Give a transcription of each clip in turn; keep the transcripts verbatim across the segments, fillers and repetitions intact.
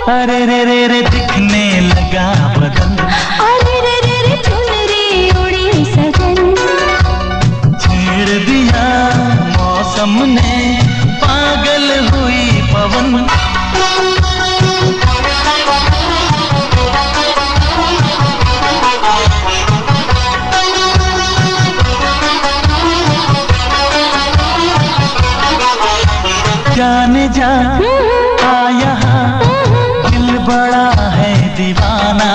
अरे रे रे रे दिखने लगा बदन, अरे रे रे रे चुनरी उड़ी सजन। छेड़ दिया मौसम ने, पागल हुई पवन। जाने जा आ यहाँ, दिल बड़ा है दीवाना।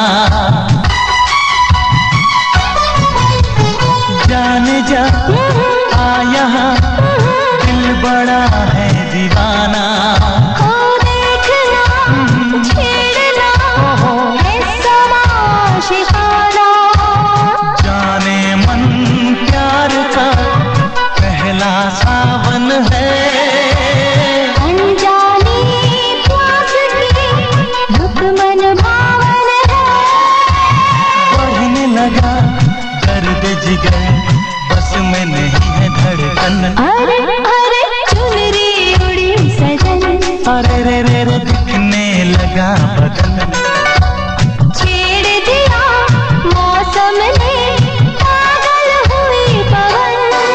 जाने जा आ यहाँ, दिल बड़ा है दीवाना। ओ देखना, छेड़ना है समा शिकारा। जाने मन प्यार का पहला सावन है। दर्द जिगर बस में नहीं है धड़कन। अरे अरे चुनरी उड़ी सजन, अरे रे रे रे दिखने लगा बदन। छेड़ दिया मौसम ने, पागल हुई पवन।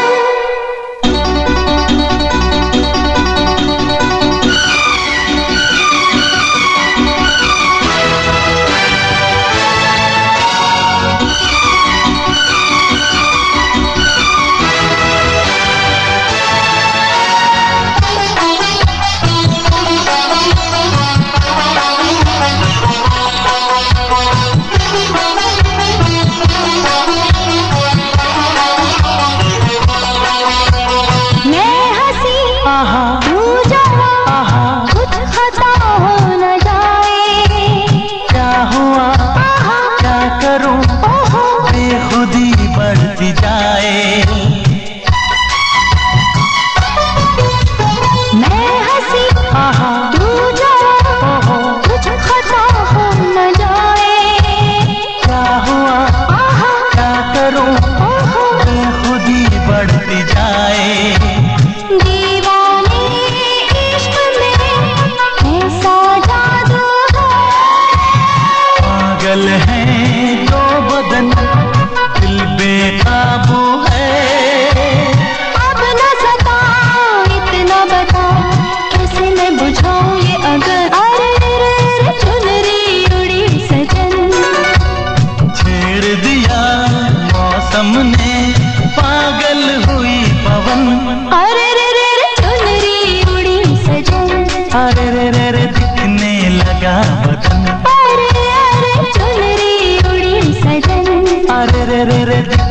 बढ़ती जाए मैं हंसी तू जवा, कुछ खता हो न जाए। क्या हुआ क्या करूं, खुदी बढ़ती जाए। दीवाने इश्क में ऐसा जादू है, पागल है दो बदन, दिल बेकाबू है। अब न सता इतना बता, कैसे मैं बुझाऊं ये अगर। अरे रे रे चुनरी उड़ी सजन, छेड़ दिया मौसम ने, पागल हुई पवन। अरे रे रे चुनरी उड़ी सजन, अरे रे रे रे दिखने लगा बदन। अरे अरे चुनरी उड़ी सजन, अरे रे रे रे